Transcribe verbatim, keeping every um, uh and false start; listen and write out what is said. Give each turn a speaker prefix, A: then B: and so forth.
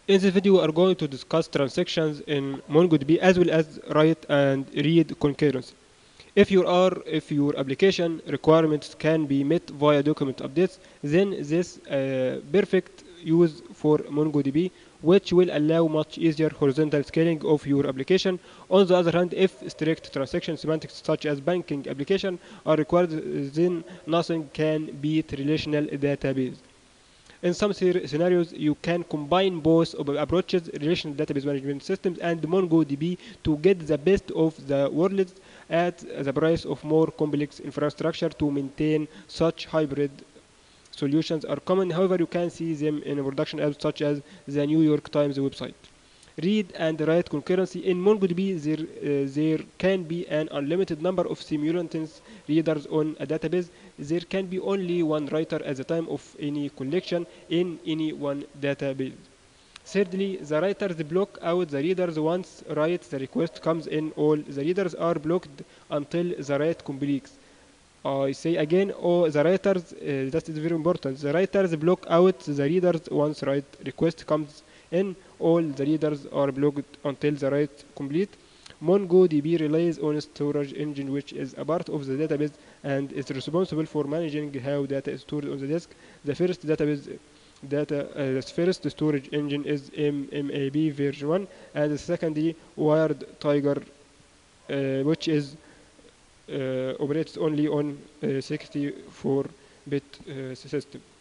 A: In this video, we are going to discuss transactions in MongoDB as well as write and read concurrency. If your are if your application requirements can be met via document updates, then this uh, perfect use for MongoDB, which will allow much easier horizontal scaling of your application. On the other hand, if strict transaction semantics such as banking application are required, then nothing can beat relational database. In some scenarios, you can combine both of approaches, relational database management systems and MongoDB, to get the best of the worlds at the price of more complex infrastructure. To maintain such hybrid solutions are common. However, you can see them in production apps such as the New York Times website. Read and write concurrency. In MongoDB, there, uh, there can be an unlimited number of simultaneous readers on a database. There can be only one writer at the time of any collection in any one database. Thirdly, the writers block out the readers once write the request comes in. All the readers are blocked until the write completes. I say again, oh, the writers, uh, that is very important. The writers block out the readers once write request comes in. All the readers are blocked until the write complete. MongoDB relies on a storage engine which is a part of the database and is responsible for managing how data is stored on the disk. The first database data, uh, the first storage engine is M M A B version one, and the secondly Wired Tiger, uh, which is uh, operates only on a sixty-four bit uh, system.